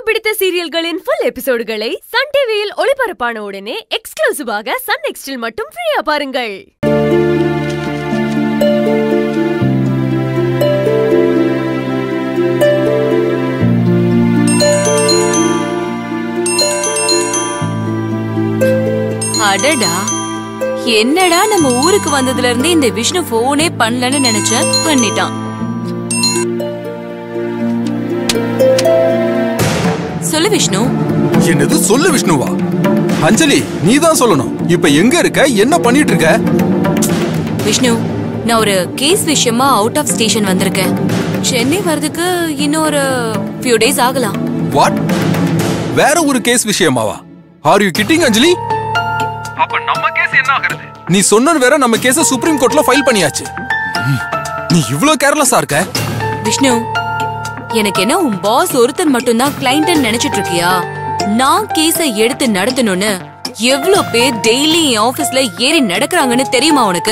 பிடித்த சீரியல்களின் full எபிசோடுகளை SunTVயில் ஒளிபரப்பான உடனே எக்ஸ்க்ளூசிவாக Sun NXTல் மட்டும் ஃப்ரீயா பாருங்கள். அடடா, என்னடா நம்ம ஊருக்கு வந்ததுல இருந்து இந்த விஷ்ணு போனே பண்ணலன்னு நினைச்ச, பண்ணிட்டான். சொல்லு விஷ்ணு. என்னது சொல்லு விஷ்ணுவா? அஞ்சலி, நீதான் சொல்லணும். இப்ப எங்க இருக்க, என்ன பண்ணிட்டு இருக்க? விஷ்ணு, நான் ஒரு கேஸ் விஷயமா அவுட் ஆஃப் ஸ்டேஷன் வந்திருக்கேன். சென்னை வரதுக்கு இன்னும் ஒரு few days ஆகலாம். வாட்? வேற ஒரு கேஸ் விஷயமாவா? Are you kidding Anjali? அப்ப நம்ம கேஸ் என்ன ஆகிறது? நீ சொன்னது வேற, நம்ம கேஸ சுப்ரீம் கோர்ட்ல ஃபைல் பண்ணியாச்சு. நீ இவ்ளோ கேர்லெஸ்ஸா இருக்க? விஷ்ணு, எனக்கு என்ன உன் பாஸ் ஒருத்தன் மட்டும்தான் கிளையண்ட் நினைச்சிட்டு இருக்கியா? நான் கேஸ எடுத்து நடத்தணும்னு எவ்வளவு பேர் டெய்லி என் ஆபீஸ்ல ஏறி நடக்கிறாங்கன்னு தெரியுமா உனக்கு?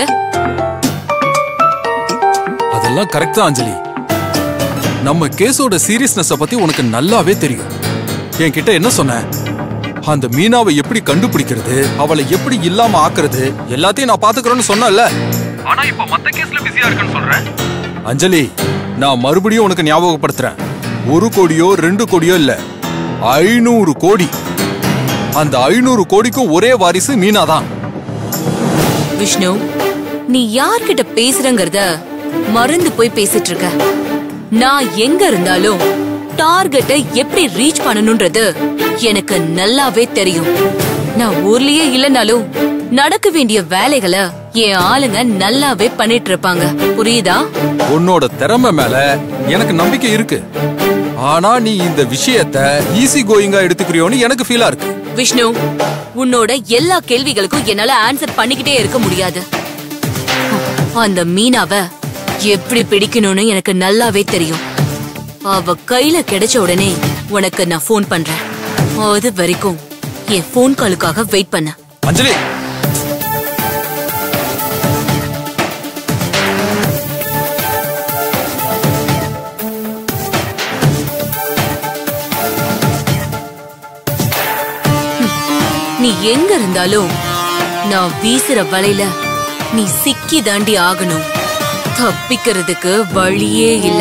அதெல்லாம் கரெக்ட் தான் அஞ்சலி. நம்ம கேஸோட சீரியஸ்னஸ் பத்தி உனக்கு நல்லாவே தெரியும். என்கிட்ட என்ன சொன்ன? அந்த மீனாவை எப்படி கண்டுபிடிக்கிறது, அவளை எப்படி இல்லாம ஆக்குறது, எல்லாத்தையும் நான் பாத்துக்கிறேன்னு சொன்னல. ஆனா இப்ப மத்த கேஸ்ல பிஸியா இருக்கேன்னு சொல்றேன். அஞ்சலி, நான் மறுபடியும் உனக்கு ஞாபகப்படுத்துறேன். 1 கோடியோ 2 கோடியோ இல்ல, 500 கோடி. அந்த 500 கோடிக்கும் ஒரே வாரிசு மீனா தான். விஷ்ணு, நீ யார்கிட்ட பேசுறங்கறத மறந்து போய் பேசிட்டு இருக்க. நான் எங்க இருந்தாலும் டார்கெட்டை எப்படி ரீச் பண்ணணும்ன்றது எனக்கு நல்லாவே தெரியும். நான் ஊர்லயே இல்லனாலும் நடக்க வேண்டிய வேலைகளை என் ஆளுங்க நல்லாவே பண்ணிட்டு இருப்பாங்க. புரியுதா? உன்னோட திறமை மேல எனக்கு நம்பிக்கை இருக்கு. ஆனா நீ இந்த விஷயத்தை ஈஸி கோயிங்கா எடுத்துக்கிறியோன்னு எனக்கு ஃபீலா இருக்கு. விஷ்ணு, உன்னோட எல்லா கேள்விகளுக்கும் என்னால ஆன்சர் பண்ணிக்கிட்டே இருக்க முடியாது. அந்த மீனாவை எப்படி பிடிக்கணும்னு எனக்கு நல்லாவே தெரியும். அவ கையில கிடைச்ச உடனே உனக்கு நான் போன் பண்றேன். அது வரைக்கும் என் போன் காலுக்காக வெயிட் பண்ண. அஞ்சலி, நீ எங்க இருந்தாலும் நான் வீசுற வலையில நீ சிக்கி தாண்டி ஆகணும். தப்பிக்கிறதுக்கு வழியே இல்ல.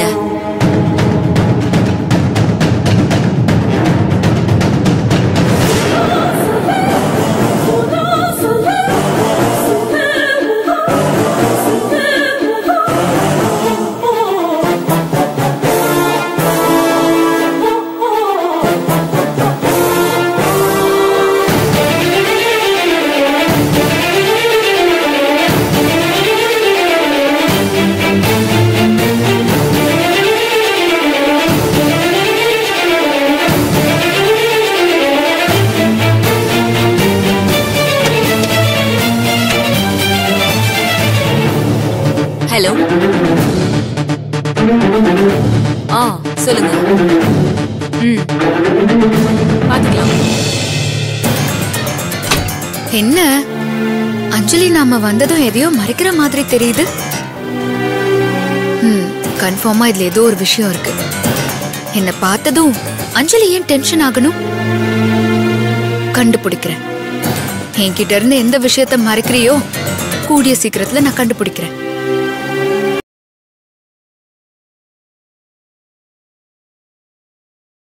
ஹலோ. சொல்லுங்க. பாத்துக்கலாம். என்ன அஞ்சலி, நாம வந்ததும் எதையோ மறைக்கிற மாதிரி தெரியுது. கன்ஃபார்மா இதுல ஏதோ ஒரு விஷயம் இருக்கு. என்ன பார்த்ததும் அஞ்சலி ஏன் டென்ஷன் ஆகணும்? கண்டுபிடிக்கிறேன். என்கிட்ட இருந்து எந்த விஷயத்த மறைக்கிறியோ கூடிய சீக்கிரத்துல நான் கண்டுபிடிக்கிறேன்.